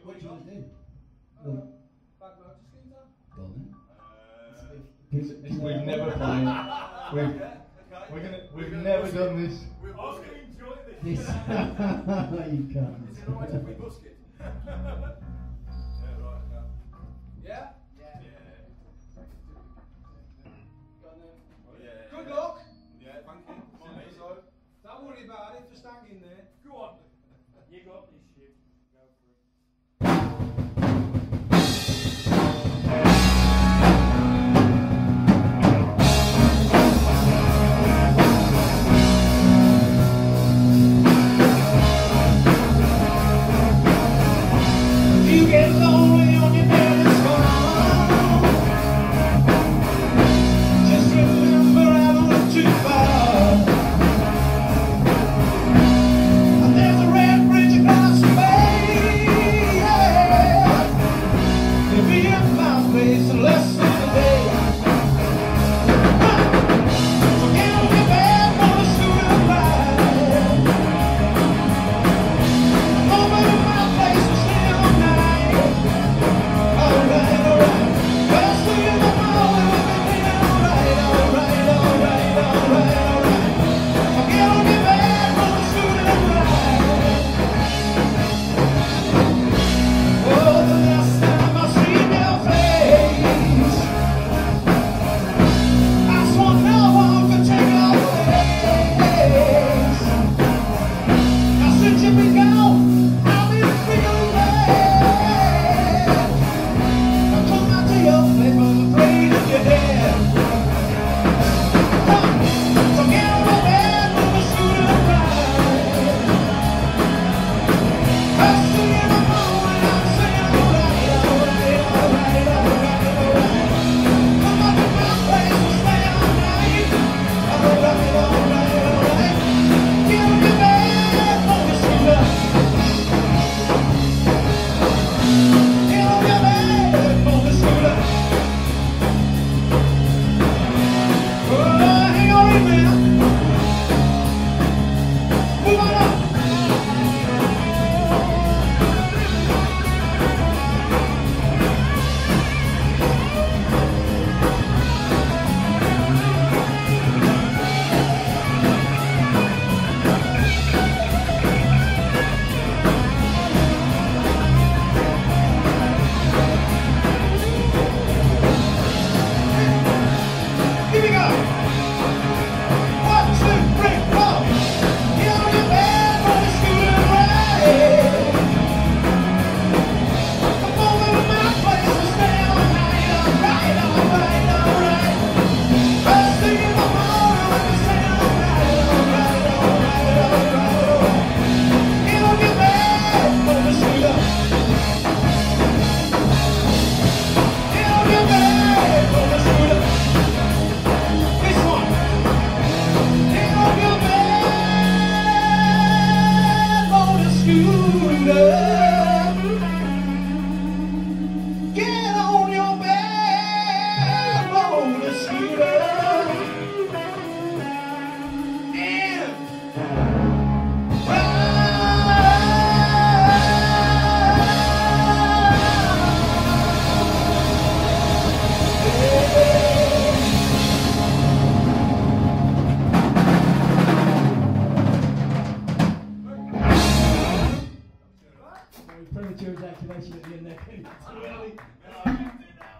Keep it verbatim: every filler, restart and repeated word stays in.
What do you want to do? Uh, bad motor scooter? Go on then. It's, it's, we've never played. We've, we're gonna, we've never done this. I was going to enjoy this. This. You can't. Is it alright if we busk it? Yeah, right. Yeah? Yeah. Got on there. Oh, yeah. Good luck. Yeah, thank you. Come on, mate. So, don't worry about it, just hang in there. Go on. You got this shit. Go for it. You get lonely on your daddy's farm. Just remember I don't look too far. And there's a red bridge across the bay. Yeah. You'll be at my place in less than a day. So get on your bed, wanna shoot a ride. Over to my place and stay all night. Alright, alright. Well, see you tomorrow and we'll be alright, alright, alright, alright, alright. So get on your bed, wanna shoot a ride. Oh, the last time I seen your face, I swore no one could take our place. Now since you've been gone, I've been feeling bad. I come out to your place, but I'm afraid of your head. So get on my bed, wanna shoot a ride. I'll see you in the morning, I'm saying alright, alright, alright, alright, alright. Come up to my place and stay all night. Alright, alright, alright. Get on your bed, wanna shoot a. Get on your bed, wanna shoot a. Oh, hang on a minute. Move on up. Here we go. One, two, three, four. Get on your bed, wanna shoot a ride. Come over to my place and stay all night. Alright, alright, alright. I'll see you in the morning when you say alright, alright, alright, alright, alright. Get on your bed, wanna shoot a. Get on your bed, wanna shoot a. This one. Get on your bed, motor scooter. Get on your bed, motor scooter. And Very premature ejaculation at the end there. Too early.